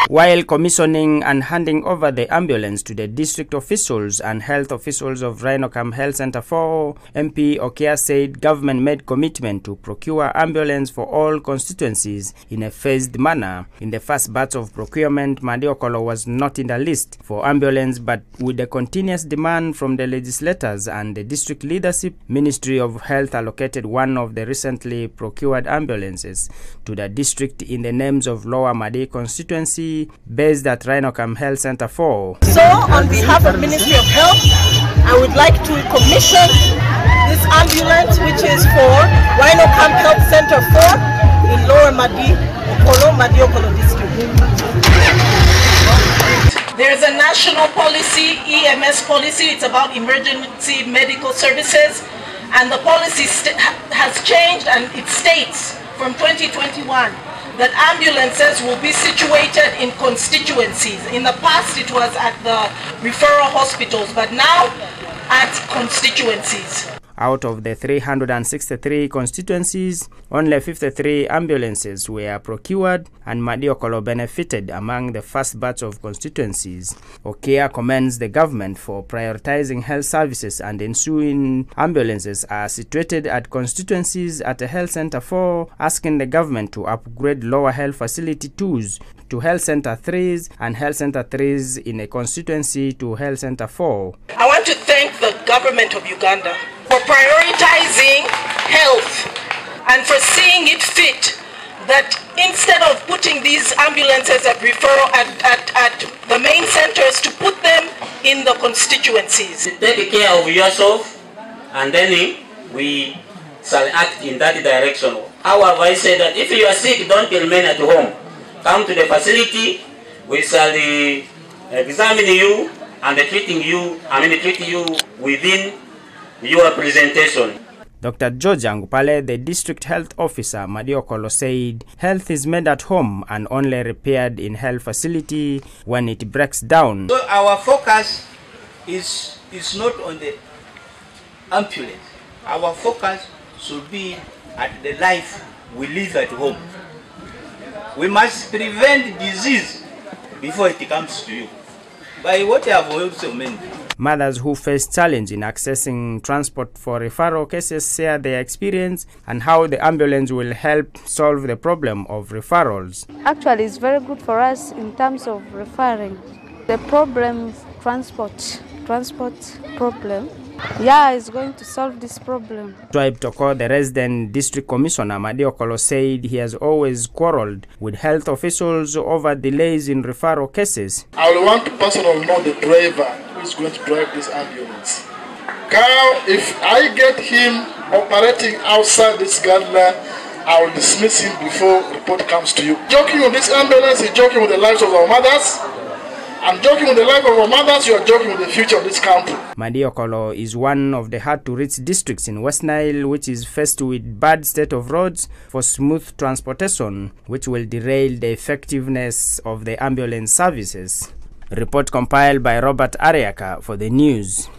While commissioning and handing over the ambulance to the district officials and health officials of Rhinocam Health Center 4, MP Okia said government made commitment to procure ambulance for all constituencies in a phased manner. In the first batch of procurement, Madi Okolo was not in the list for ambulance, but with the continuous demand from the legislators and the district leadership, Ministry of Health allocated one of the recently procured ambulances to the district in the names of Lower Madi constituency based at Rhinocam Health Center 4. So, on behalf of Ministry of Health, I would like to commission this ambulance, which is for Rhinocam Health Center 4 in Lower Madi Okolo district. There's a national policy, EMS policy. It's about emergency medical services, and the policy has changed, and it states from 2021 that ambulances will be situated in constituencies. In the past it was at the referral hospitals, but now at constituencies. Out of the 363 constituencies, only 53 ambulances were procured, and Madi Okolo benefited among the first batch of constituencies. Okia commends the government for prioritizing health services and ensuring ambulances are situated at constituencies at the Health Center 4, asking the government to upgrade lower health facility 2s to Health Center 3s and Health Center 3s in a constituency to Health Center 4. I want to thank the government of Uganda for prioritizing health and for seeing it fit that instead of putting these ambulances at referral at the main centers, to put them in the constituencies. Take care of yourself, and then we shall act in that direction. Our advice said that if you are sick, don't remain at home. Come to the facility, we shall examine you and treat you within your presentation. Dr. George Angupale, the district health officer, Madi Okolo, said health is made at home and only repaired in health facility when it breaks down. So our focus is not on the ambulance. Our focus should be at the life we live at home. We must prevent disease before it comes to you. By what I have also meant. Mothers who face challenge in accessing transport for referral cases share their experience and how the ambulance will help solve the problem of referrals. Actually, it's very good for us in terms of referring. The problem, transport problem, it's going to solve this problem. Tribe Toko, the resident district commissioner, Madi Okolo, said he has always quarreled with health officials over delays in referral cases. I will want to personally know the driver who is going to drive this ambulance. Now, if I get him operating outside this guideline, I will dismiss him before report comes to you. Joking with this ambulance is joking with the lives of our mothers. I'm joking with the life of our mothers, you are joking with the future of this country. Madi Okolo is one of the hard-to-reach districts in West Nile, which is faced with bad state of roads for smooth transportation, which will derail the effectiveness of the ambulance services. Report compiled by Robert Ariaka for the news.